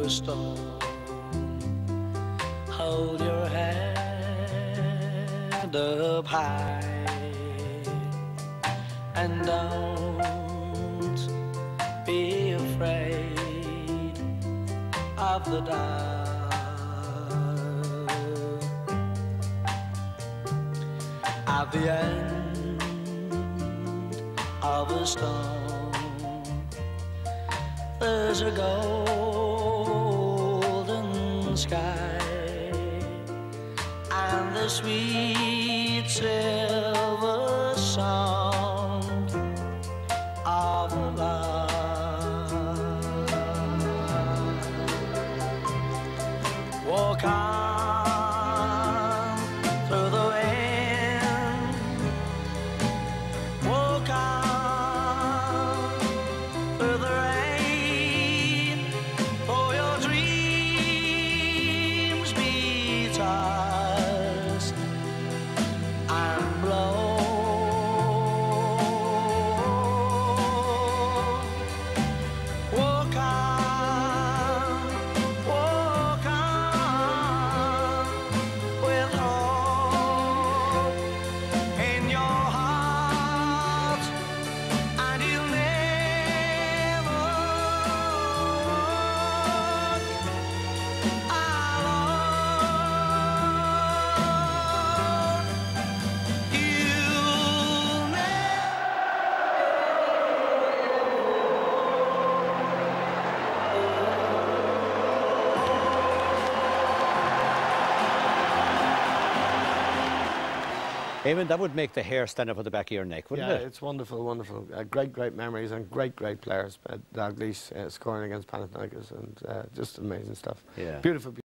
a storm. Hold your head up high and don't be afraid of the dark. At the end of a storm, there's a golden sky and the sweet silver sound of love. Walk on through the wind, walk on through the rain, for your dreams be tossed and blown. Walk on with hope in your heart, and you'll never walk alone. You'll never. Eamon, that would make the hair stand up at the back of your neck, wouldn't it? It's wonderful, wonderful. Great memories and great players. Dalglish scoring against Panathinaikos and just amazing stuff. Yeah. Beautiful.